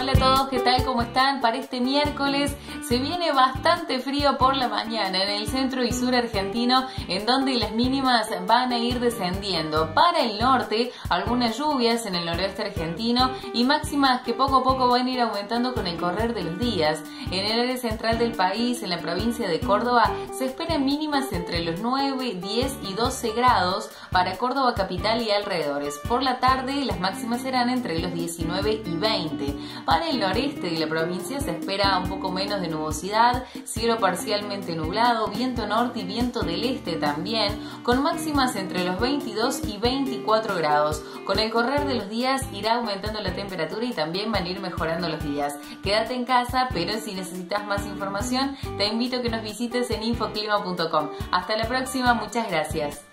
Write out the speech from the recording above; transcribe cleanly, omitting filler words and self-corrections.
Hola a todos, ¿qué tal? ¿Cómo están? Para este miércoles se viene bastante frío por la mañana en el centro y sur argentino, en donde las mínimas van a ir descendiendo. Para el norte, algunas lluvias en el noroeste argentino y máximas que poco a poco van a ir aumentando con el correr de los días. En el área central del país, en la provincia de Córdoba, se esperan mínimas entre los 9, 10 y 12 grados para Córdoba capital y alrededores. Por la tarde, las máximas serán entre los 19 y 20. Para el noreste de la provincia se espera un poco menos de nubosidad, cielo parcialmente nublado, viento norte y viento del este también, con máximas entre los 22 y 24 grados. Con el correr de los días irá aumentando la temperatura y también van a ir mejorando los días. Quédate en casa, pero si necesitas más información, te invito a que nos visites en infoclima.com. Hasta la próxima, muchas gracias.